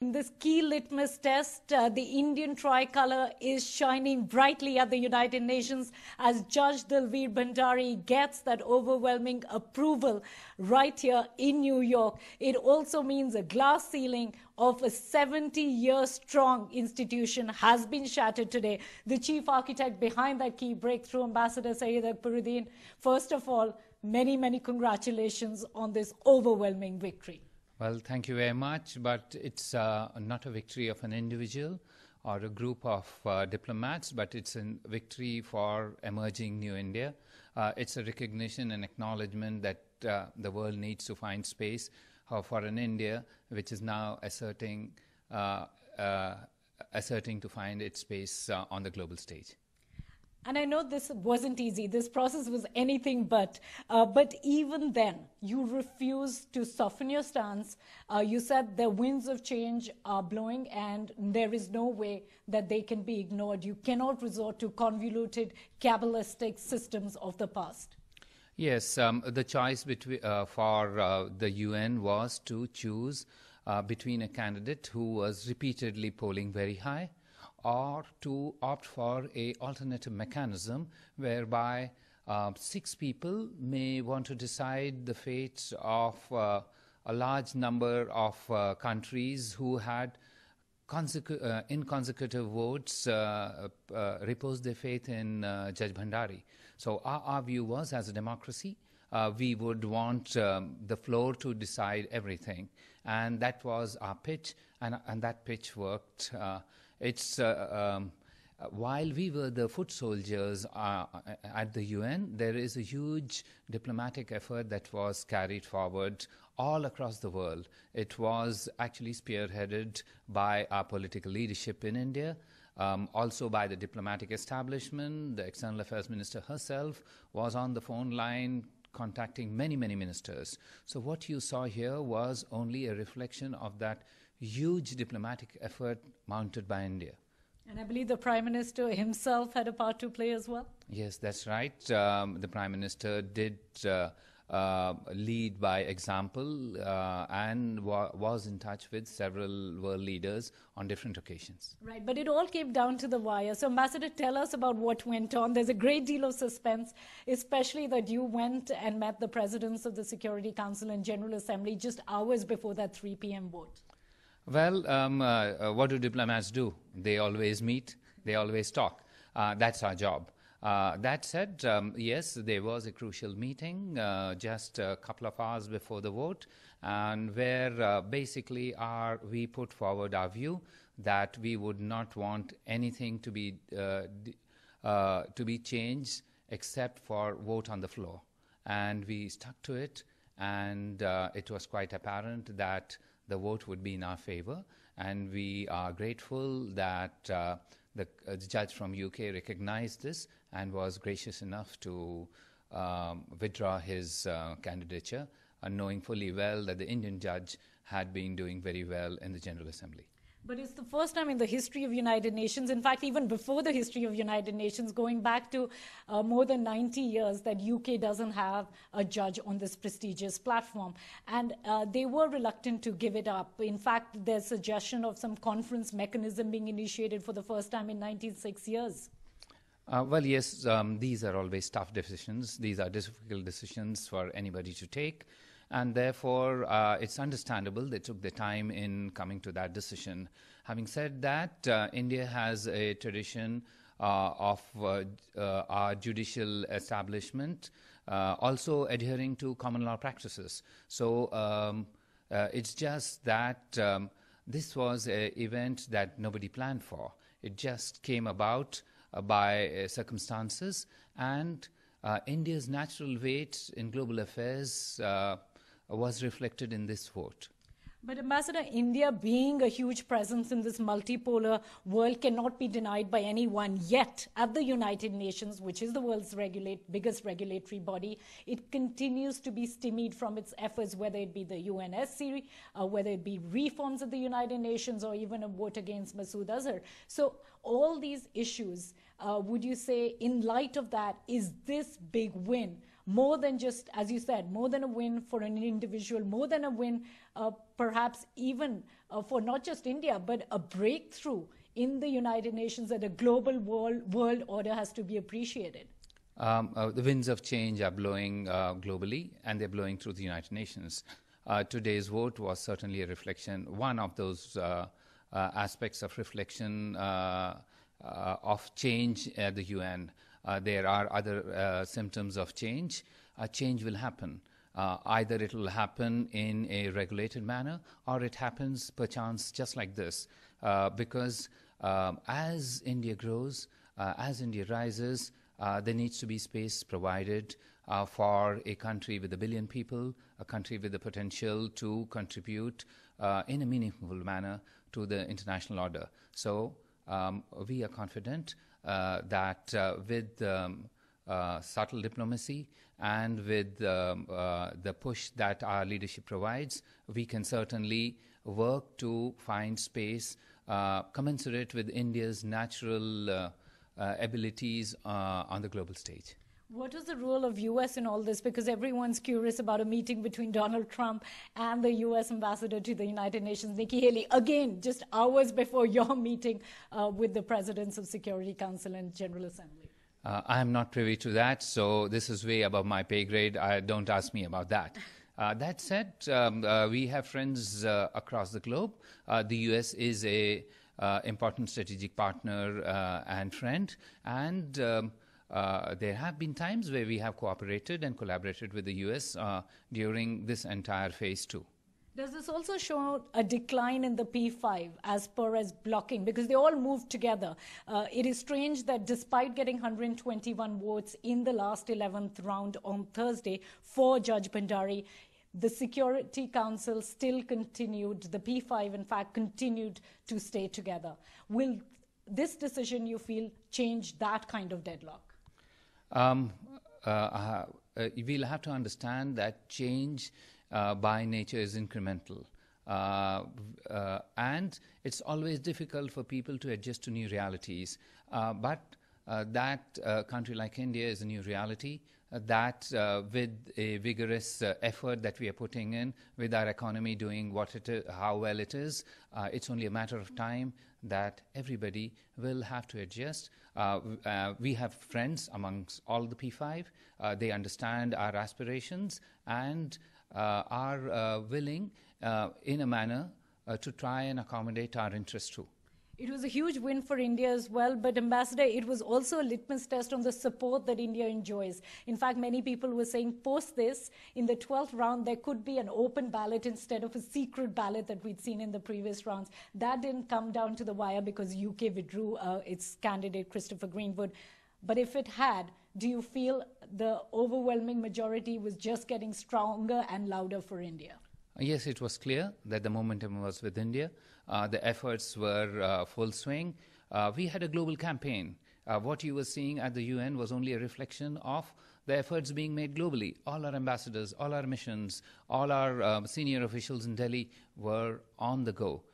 In this key litmus test, the Indian tricolour is shining brightly at the United Nations as Judge Dalveer Bhandari gets that overwhelming approval right here in New York. It also means a glass ceiling of a 70-year-strong institution has been shattered today. The chief architect behind that key breakthrough, Ambassador Syed Akbaruddin, first of all, many, many congratulations on this overwhelming victory. Well, thank you very much, but it's not a victory of an individual or a group of diplomats, but it's a victory for emerging New India. It's a recognition and acknowledgement that the world needs to find space for an India which is now asserting to find its space on the global stage. And I know this wasn't easy. This process was anything but even then, you refused to soften your stance. You said the winds of change are blowing and there is no way that they can be ignored. You cannot resort to convoluted, cabalistic systems of the past. Yes, the choice for the UN was to choose between a candidate who was repeatedly polling very high, or to opt for an alternative mechanism whereby 6 people may want to decide the fates of a large number of countries who had in consecutive votes reposed their faith in Judge Bhandari. So our view was, as a democracy, we would want the floor to decide everything. And that was our pitch, and that pitch worked. While we were the foot soldiers at the UN, there is a huge diplomatic effort that was carried forward all across the world. It was actually spearheaded by our political leadership in India, also by the diplomatic establishment. The External Affairs Minister herself was on the phone line contacting many, many ministers. So what you saw here was only a reflection of that huge diplomatic effort mounted by India. And I believe the Prime Minister himself had a part to play as well? Yes, that's right. The Prime Minister did lead by example and was in touch with several world leaders on different occasions. Right, but it all came down to the wire. So, Ambassador, tell us about what went on. There's a great deal of suspense, especially that you went and met the presidents of the Security Council and General Assembly just hours before that 3 p.m. vote. Well, what do diplomats do? They always meet, they always talk. That's our job. That said, yes, there was a crucial meeting just a couple of hours before the vote, and where basically we put forward our view that we would not want anything to be changed except for vote on the floor. And we stuck to it, and it was quite apparent that the vote would be in our favor, and we are grateful that the judge from UK recognized this and was gracious enough to withdraw his candidature, knowing fully well that the Indian judge had been doing very well in the General Assembly. But it's the first time in the history of United Nations, in fact, even before the history of United Nations, going back to more than 90 years, that UK doesn't have a judge on this prestigious platform. And they were reluctant to give it up. In fact, there's suggestion of some conference mechanism being initiated for the first time in 96 years. Well, yes, these are always tough decisions. These are difficult decisions for anybody to take. And therefore, it's understandable they took the time in coming to that decision. Having said that, India has a tradition of our judicial establishment also adhering to common law practices. So it's just that this was an event that nobody planned for. It just came about by circumstances, and India's natural weight in global affairs was reflected in this vote. But Ambassador, India being a huge presence in this multipolar world cannot be denied by anyone. Yet, at the United Nations, which is the world's biggest regulatory body, it continues to be stymied from its efforts, whether it be the UNSC, whether it be reforms of the United Nations, or even a vote against Masood Azhar. So all these issues, would you say, in light of that, is this big win more than just, as you said, more than a win for an individual, more than a win perhaps even for not just India, but a breakthrough in the United Nations, that a global world order has to be appreciated? The winds of change are blowing globally, and they're blowing through the United Nations. Today's vote was certainly a reflection, one of those aspects of reflection of change at the UN. There are other symptoms of change. Change will happen. Either it will happen in a regulated manner, or it happens perchance just like this. Because as India grows, as India rises, there needs to be space provided for a country with 1 billion people, a country with the potential to contribute in a meaningful manner to the international order. So we are confident that with subtle diplomacy and with the push that our leadership provides, we can certainly work to find space commensurate with India's natural abilities on the global stage. What is the role of U.S. in all this? Because everyone's curious about a meeting between Donald Trump and the U.S. ambassador to the United Nations, Nikki Haley, again, just hours before your meeting with the presidents of Security Council and General Assembly. I am not privy to that, so this is way above my pay grade. Don't ask me about that. That said, we have friends across the globe. The U.S. is a important strategic partner and friend, and there have been times where we have cooperated and collaborated with the U.S. During this entire phase 2. Does this also show a decline in the P5 as per as blocking? Because they all moved together. It is strange that despite getting 121 votes in the last 11th round on Thursday for Judge Bhandari, the Security Council still continued, the P5 in fact continued to stay together. Will this decision, you feel, change that kind of deadlock? We'll have to understand that change by nature is incremental. And it's always difficult for people to adjust to new realities. But that country like India is a new reality. That with a vigorous effort that we are putting in, with our economy doing what it is, how well it is, it's only a matter of time that everybody will have to adjust. We have friends amongst all the P5. They understand our aspirations and are willing in a manner to try and accommodate our interests too. It was a huge win for India as well, but Ambassador, it was also a litmus test on the support that India enjoys. In fact, many people were saying post this, in the 12th round, there could be an open ballot instead of a secret ballot that we'd seen in the previous rounds. That didn't come down to the wire because UK withdrew its candidate, Christopher Greenwood. But if it had, do you feel the overwhelming majority was just getting stronger and louder for India? Yes, it was clear that the momentum was with India. The efforts were full swing. We had a global campaign. What you were seeing at the UN was only a reflection of the efforts being made globally. All our ambassadors, all our missions, all our senior officials in Delhi were on the go.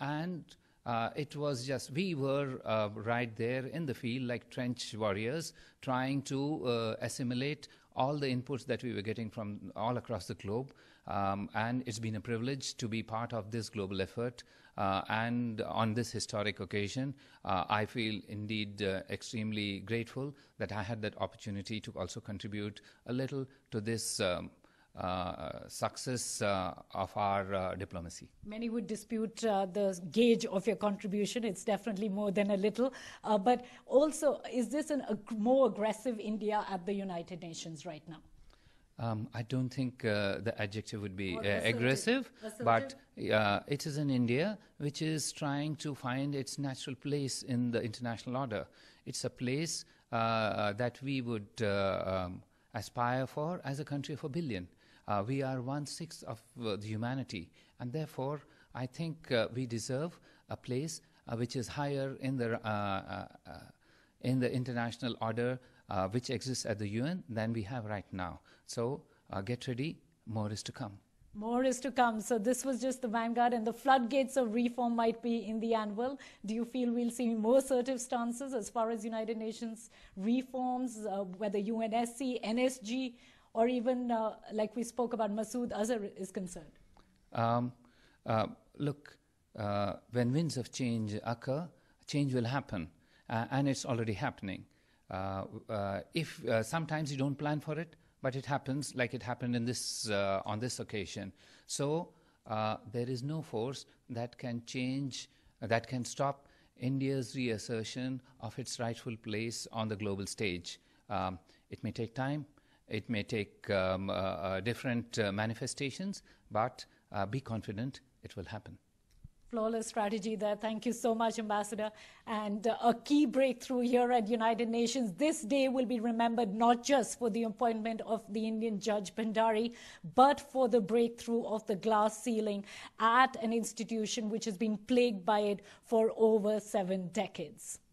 It was just, we were right there in the field like trench warriors trying to assimilate all the inputs that we were getting from all across the globe. And it's been a privilege to be part of this global effort. And on this historic occasion, I feel indeed extremely grateful that I had that opportunity to also contribute a little to this success of our diplomacy. Many would dispute the gauge of your contribution. It's definitely more than a little. But also, is this a more aggressive India at the United Nations right now? I don't think the adjective would be aggressive, but it is an India which is trying to find its natural place in the international order. It's a place that we would aspire for as a country of 1 billion. We are 1/6 of the humanity, and therefore I think we deserve a place which is higher in the international order which exists at the UN than we have right now. So get ready, more is to come. More is to come. So this was just the vanguard, and the floodgates of reform might be in the anvil. Do you feel we'll see more assertive stances as far as United Nations reforms, whether UNSC, NSG, or even like we spoke about Masood Azhar is concerned? Look, when winds of change occur, change will happen, and it's already happening. If sometimes you don't plan for it, but it happens, like it happened in this on this occasion. So there is no force that can change, that can stop India's reassertion of its rightful place on the global stage. It may take time, it may take different manifestations, but be confident it will happen. Flawless strategy there. Thank you so much, Ambassador. And a key breakthrough here at United Nations. This day will be remembered not just for the appointment of the Indian Judge Bhandari, but for the breakthrough of the glass ceiling at an institution which has been plagued by it for over 7 decades.